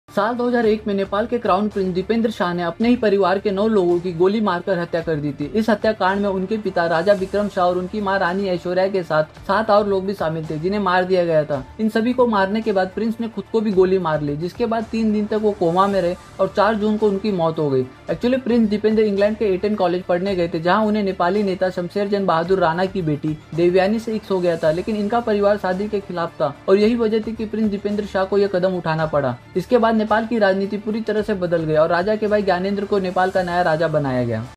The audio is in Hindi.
साल 2001 में नेपाल के क्राउन प्रिंस दीपेंद्र शाह ने अपने ही परिवार के 9 लोगों की गोली मारकर हत्या कर दी थी। इस हत्याकांड में उनके पिता राजा विक्रम शाह और उनकी मां रानी ऐश्वर्या के साथ 7 और लोग भी शामिल थे, जिन्हें मार दिया गया था। इन सभी को मारने के बाद प्रिंस ने खुद को भी गोली मार ली, जिसके बाद 3 दिन तक वो कोमा में रहे और 4 जून को उनकी मौत हो गई। एक्चुअली प्रिंस दीपेंद्र इंग्लैंड के एटन कॉलेज पढ़ने गए थे, जहाँ उन्हें नेपाली नेता शमशेरजंग बहादुर राणा की बेटी देवयानी से इश्क हो गया था, लेकिन इनका परिवार शादी के खिलाफ था और यही वजह थी कि प्रिंस दीपेंद्र शाह को यह कदम उठाना पड़ा। इसके बाद नेपाल की राजनीति पूरी तरह से बदल गई और राजा के भाई ज्ञानेंद्र को नेपाल का नया राजा बनाया गया।